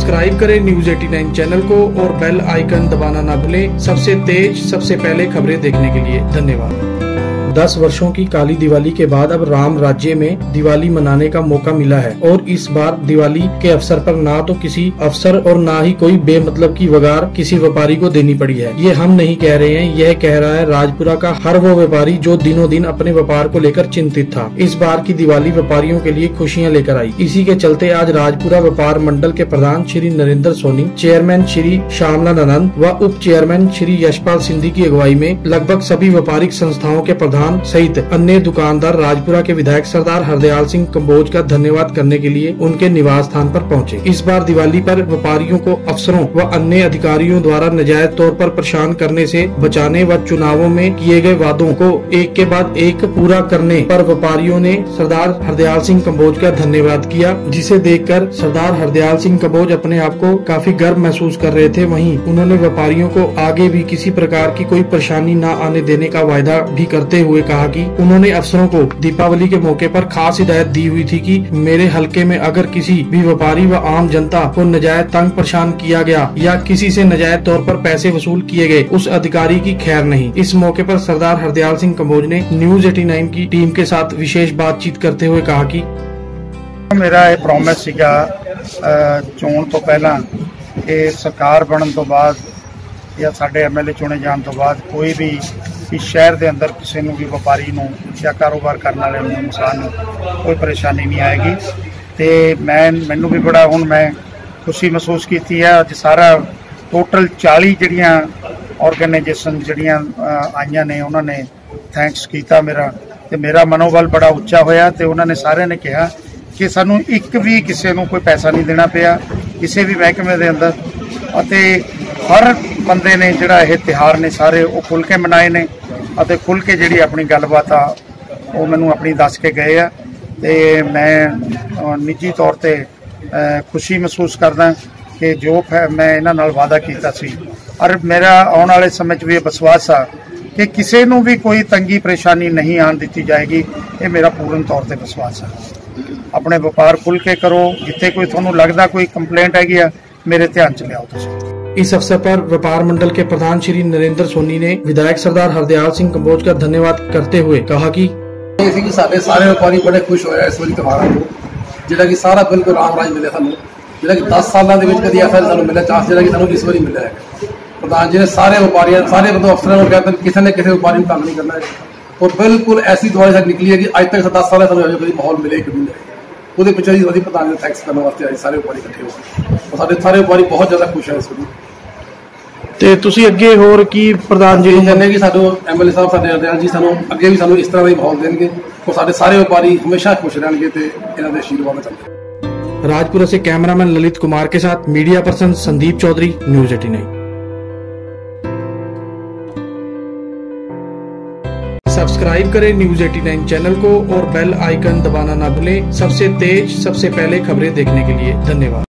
Subscribe करें news 89 channel को और बेल आइकन दबाना ना भूलें सबसे तेज सबसे पहले खबरें देखने के लिए। धन्यवाद। 10 वर्षों की काली दिवाली के बाद अब राम राज्य में दिवाली मनाने का मौका मिला है और इस बार दिवाली के अवसर पर ना तो किसी अफसर और ना ही कोई बेमतलब की वगार किसी व्यापारी को देनी पड़ी है। ये हम नहीं कह रहे हैं, यह कह रहा है राजपुरा का हर वो व्यापारी जो दिनों दिन अपने व्यापार को लेकर चिंतित था। इस बार की दिवाली व्यापारियों के लिए खुशियाँ लेकर आई। इसी के चलते आज राजपुरा व्यापार मंडल के प्रधान श्री नरेंद्र सोनी, चेयरमैन श्री श्यामलाल आनंद व उप चेयरमैन श्री यशपाल सिंधी की अगुवाई में लगभग सभी व्यापारिक संस्थाओं के प्रधान सहित अन्य दुकानदार राजपुरा के विधायक सरदार हरदयाल सिंह कंबोज का धन्यवाद करने के लिए उनके निवास स्थान पर पहुंचे। इस बार दिवाली पर व्यापारियों को अफसरों व अन्य अधिकारियों द्वारा नाजायज तौर पर परेशान करने से बचाने व चुनावों में किए गए वादों को एक के बाद एक पूरा करने पर व्यापारियों ने सरदार हरदयाल सिंह कंबोज का धन्यवाद किया, जिसे देखकर सरदार हरदयाल सिंह कंबोज अपने आप को काफी गर्व महसूस कर रहे थे। वहीं उन्होंने व्यापारियों को आगे भी किसी प्रकार की कोई परेशानी न आने देने का वायदा भी करते हुए कहा कि उन्होंने अफसरों को दीपावली के मौके पर खास हिदायत दी हुई थी कि मेरे हलके में अगर किसी भी व्यापारी व आम जनता को नाजायज तंग परेशान किया गया या किसी से नाजायज तौर पर पैसे वसूल किए गए, उस अधिकारी की खैर नहीं। इस मौके पर सरदार हरदयाल सिंह कंबोज ने न्यूज 89 की टीम के साथ विशेष बातचीत करते हुए कहा कि मेरा ये प्रॉमिस सीगा चोण तो पहला कि सरकार बनने तो बाद या साडे MLA चुने जाने तो बाद कोई भी इस शहर के अंदर किसी भी व्यापारी नूं या कारोबार करने वाले इंसान कोई परेशानी नहीं आएगी। तो मैनू भी बड़ा हुण मैं खुशी महसूस की है। अज सारा टोटल 40 जड़ियाँ ऑर्गेनाइजेशन जड़ियाँ आईयां ने उन्होंने थैंक्स किया मेरा, तो मेरा मनोबल बड़ा उच्चा होया। तो उन्होंने सारे ने कहा कि सानू एक भी किसी को कोई पैसा नहीं देना पिया किसी भी महकमे के अंदर, हर बंदे ने जिहड़ा यह तिहार ने सारे वो खुल के मनाए ने, खुल के जी अपनी गलबात आ वो मैनू अपनी दस के गए आ। तो मैं निजी तौर पर खुशी महसूस करदा कि जो मैं इन्हां नाल वादा किया सी और मेरा आने वाले समय भी ये विश्वास आ कि किसी को भी कोई तंगी परेशानी नहीं आन दी जाएगी। ये मेरा पूर्ण तौर पर विश्वास है। अपने व्यापार खुल के करो, जिथे कोई थोनू लगता कोई कंप्लेंट हैगी आ मेरे ध्यान च लियाओ तुसीं। इस अवसर पर व्यापार मंडल के प्रधान श्री नरेंद्र सोनी ने विधायक सरदार हरदयाल सिंह कंबोज का धन्यवाद करते हुए कहा कि सारे व्यापारी बड़े खुश होए इस वाली त्योहार को, जिहड़ा कि सारा बिल्कुल राम राज मिले सानू, जिहड़ा कि 10 सालों के कभी ऐसा सानू मिला चांस, जिहड़ा कि सानू इस बारी मिला है। प्रधान जी ने सारे व्यापारियों सारे मतलब अफसरों को कहते किसी ने किसी व्यापारी को तंग नहीं करना है और बिल्कुल ऐसी दवाई से निकली है कि अज तक 10 साल सानू कभी माहौल मिले कभी नहीं। वो पिछले जी प्रधान जी थैंक्स करने वास्ते आए सारे व्यापारी इकट्ठे हो और सारे व्यापारी बहुत ज्यादा खुश है इस वाली। ਤੇ ਤੁਸੀਂ ਅੱਗੇ ਹੋਰ ਕੀ ਪ੍ਰਧਾਨ ਜੀ ਨੂੰ ਕਹਿੰਦੇ ਕਿ ਸਾਨੂੰ MLA ਸਾਹਿਬ ਸਾਡੇ ਹਰਦਿਆਲ ਜੀ ਸਾਨੂੰ ਅੱਗੇ ਵੀ ਸਾਨੂੰ ਇਸ ਤਰ੍ਹਾਂ ਦਾ ਹੀ ਮਾਹੌਲ ਦੇਣਗੇ और ਸਾਡੇ ਸਾਰੇ व्यापारी हमेशा खुश रहने ਤੇ ਇਹਨਾਂ ਦੇ ਆਸ਼ੀਰਵਾਦ ਚੱਲਦੇ। राजपुरा से कैमरामैन ललित कुमार के साथ media person Sandeep Chaudhary, news 89। Subscribe करें न्यूज 89 चैनल को और बेल आइकन दबाना ना भूलें सबसे तेज सबसे पहले खबरें देखने के लिए। धन्यवाद।